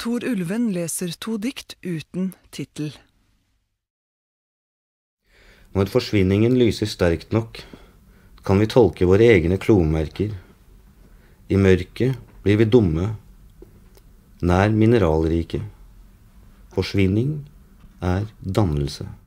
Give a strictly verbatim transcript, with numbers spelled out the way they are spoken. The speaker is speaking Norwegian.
Tor Ulven leser to dikt uten titel. Når forsvinningen lyser sterkt nok, kan vi tolke våre egne klomerker. I mørket blir vi dumme, nær mineralrike. Forsvinning er dannelse.